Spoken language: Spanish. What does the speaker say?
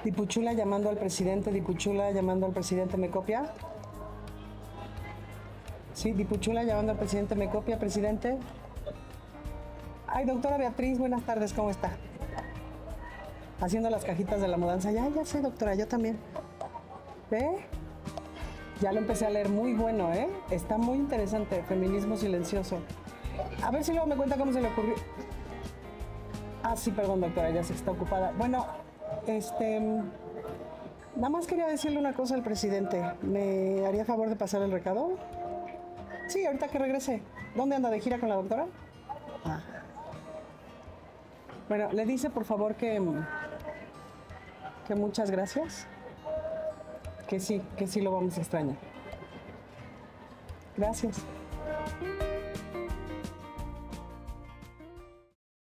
Dipuchula llamando al presidente, Dipuchula llamando al presidente, ¿me copia? Sí, Dipuchula llamando al presidente, ¿me copia, presidente? Ay, doctora Beatriz, buenas tardes, ¿cómo está? Haciendo las cajitas de la mudanza. Ya sé, doctora, yo también. ¿Ve? Ya lo empecé a leer, muy bueno, ¿eh? Está muy interesante, feminismo silencioso. A ver si luego me cuenta cómo se le ocurrió. Ah, sí, perdón, doctora, ya sé que está ocupada. Bueno, nada más quería decirle una cosa al presidente. ¿Me haría favor de pasar el recado? Sí, ahorita que regrese. ¿Dónde anda, de gira con la doctora? Ah. Bueno, le dice por favor que muchas gracias. Que sí lo vamos a extrañar. Gracias.